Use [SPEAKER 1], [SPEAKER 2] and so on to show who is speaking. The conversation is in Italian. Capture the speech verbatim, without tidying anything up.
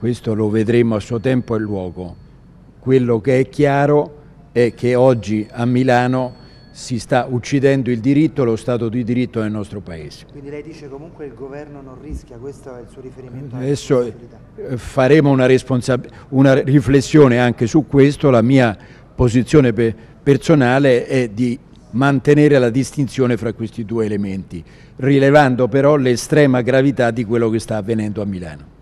[SPEAKER 1] questo lo vedremo a suo tempo e luogo. Quello che è chiaro è che oggi a Milano si sta uccidendo il diritto, lo Stato di diritto nel nostro Paese.
[SPEAKER 2] Quindi lei dice comunque il governo non rischia, questo è il suo riferimento?
[SPEAKER 1] Adesso faremo una, una riflessione anche su questo. La mia posizione pe personale è di mantenere la distinzione fra questi due elementi, rilevando però l'estrema gravità di quello che sta avvenendo a Milano.